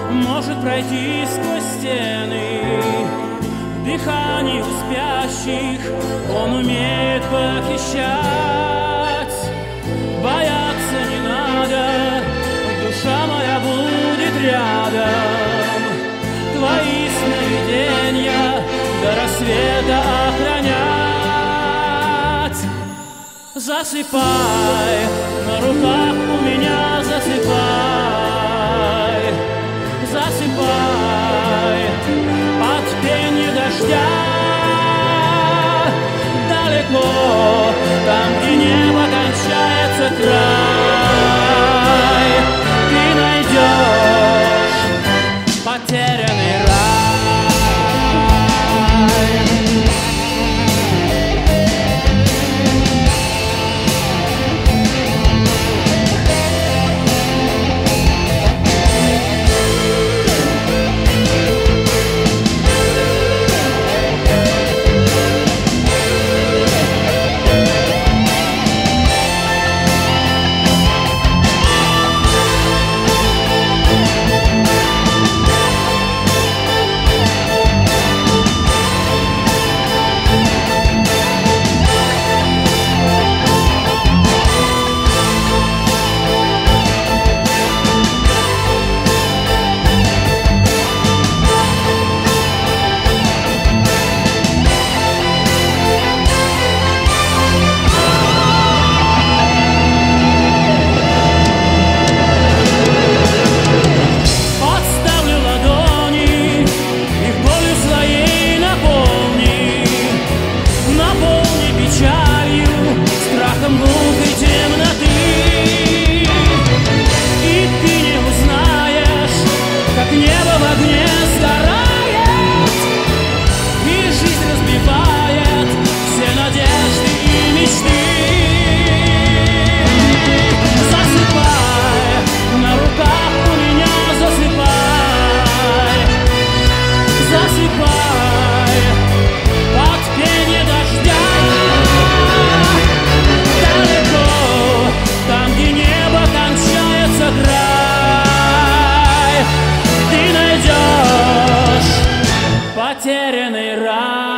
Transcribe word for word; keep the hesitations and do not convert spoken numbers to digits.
может пройти сквозь стены. В дыхании у спящих он умеет похищать. Бояться не надо, душа моя будет рядом. Твои сновидения до рассвета охранять. Засыпай, на руках у меня засыпай. Засыпай под пение дождя. Далеко, там, где небо кончается край, ты найдешь потерянный рай. Потерянный рай.